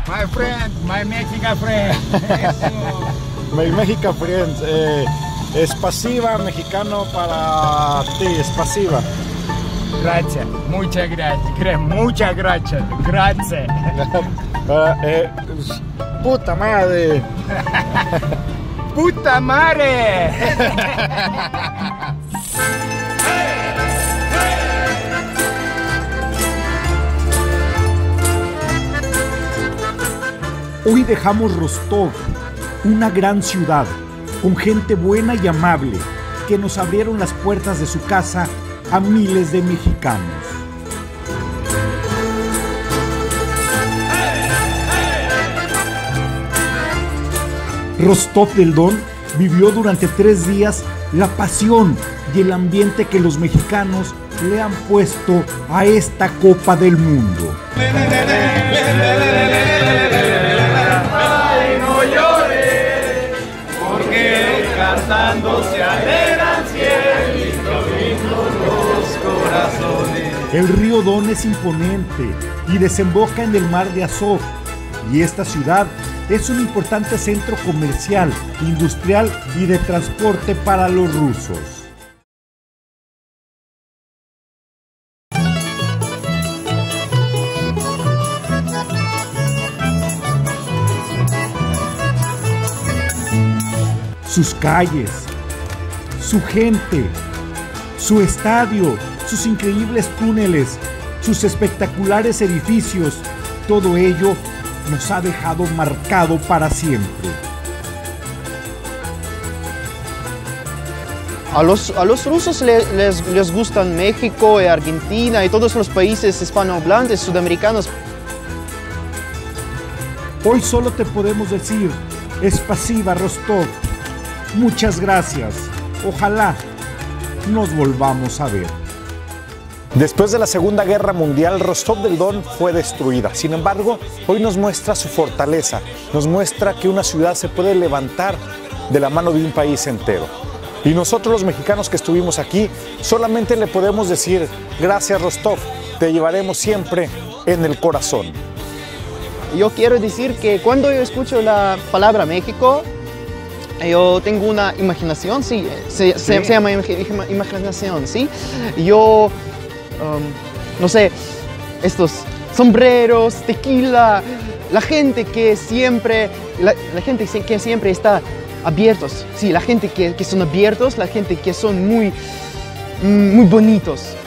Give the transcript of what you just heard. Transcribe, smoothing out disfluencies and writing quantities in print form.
My friend, my Mexican friend. My Mexican friends. Spasiba, mexicano para ti. Spasiba. Gracias, muchas gracias. Muchas gracias. Gracias. Puta madre. ¡Puta madre! Hoy dejamos Rostov, una gran ciudad, con gente buena y amable, que nos abrieron las puertas de su casa a miles de mexicanos. Rostov del Don vivió durante 3 días la pasión y el ambiente que los mexicanos le han puesto a esta Copa del Mundo. Ay, no llores, porque cantando se alegran cientos los corazones. El río Don es imponente y desemboca en el mar de Azov, y esta ciudad es un importante centro comercial, industrial y de transporte para los rusos. Sus calles, su gente, su estadio, sus increíbles túneles, sus espectaculares edificios, todo ello nos ha dejado marcado para siempre. A los rusos les gustan México y Argentina y todos los países hispanohablantes, sudamericanos. Hoy solo te podemos decir, Spasiba Rostov, muchas gracias. Ojalá nos volvamos a ver. Después de la Segunda Guerra Mundial, Rostov del Don fue destruida. Sin embargo, hoy nos muestra su fortaleza, nos muestra que una ciudad se puede levantar de la mano de un país entero. Y nosotros los mexicanos que estuvimos aquí, solamente le podemos decir, gracias Rostov, te llevaremos siempre en el corazón. Yo quiero decir que cuando yo escucho la palabra México, yo tengo una imaginación, sí, se llama imaginación, ¿sí? Yo, no sé, estos sombreros, tequila, la gente que siempre está abiertos, sí, la gente que son abiertos, la gente que son muy bonitos.